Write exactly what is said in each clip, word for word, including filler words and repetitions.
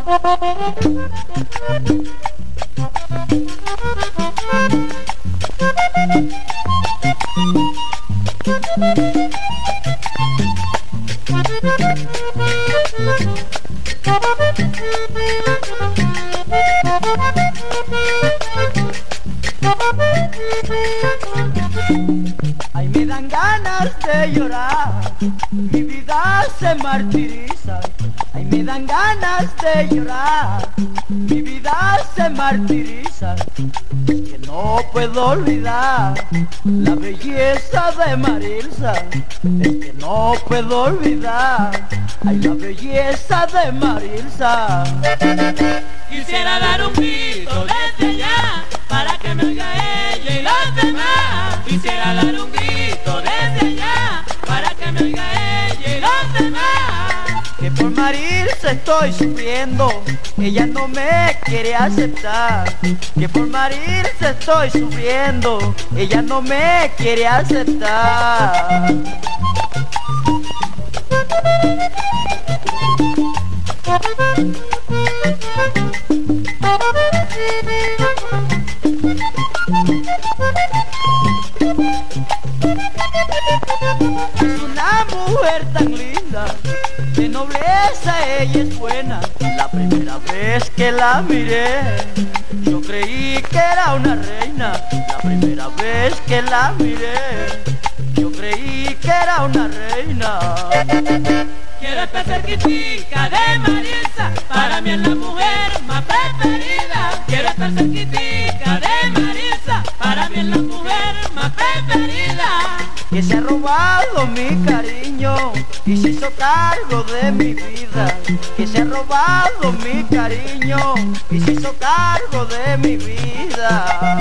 Ay, me dan ganas de llorar, mi vida se martiriza. Ay, me dan ganas de llorar, mi vida se martiriza. Es que no puedo olvidar la belleza de Marilsa. Es que no puedo olvidar, ay, la belleza de Marilsa. Quisiera dar un grito desde allá para que me oiga ella y los demás. Quisiera dar un grito desde allá para que me oiga ella y los demás. Que por Marilsa estoy sufriendo, ella no me quiere aceptar. Que por Marilsa estoy sufriendo, ella no me quiere aceptar. Es una mujer tan linda, de nobleza ella es buena. La primera vez que la miré, yo creí que era una reina. La primera vez que la miré, yo creí que era una reina. Quiero estar cerquitica de Marilsa, para mí es la mujer más preferida. Quiero estar cerquitica de Marilsa, para mí es la mujer más preferida. Que se ha robado mi cariño y se hizo cargo de mi vida. Que se ha robado mi cariño y se hizo cargo de mi vida.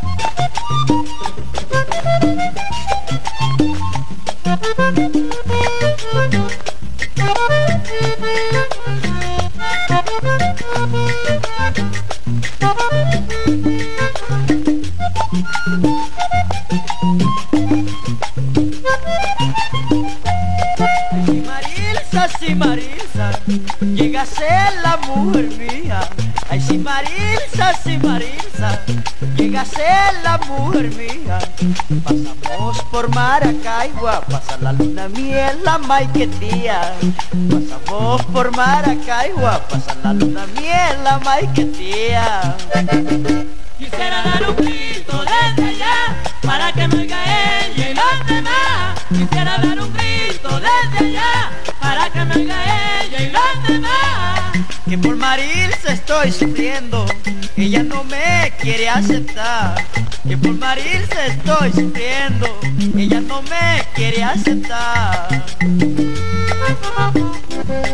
Si Marilsa, si Marilsa, llega a ser la mujer mía. Ay, si Marilsa, si Marilsa, llega a ser la mujer mía. Pasamos por Maracaibo, pasa la luna miel, la maiquetía. Pasamos por Maracaibo, pasa la luna miel, la maiquetía. Quisiera dar un grito desde allá para que me oiga ella y los demás. Quisiera dar un grito desde allá para que me oiga ella y los demás. Que por Marilsa estoy sufriendo, ella no me quiere aceptar. Que por Marilsa estoy sufriendo, ella no me quiere aceptar.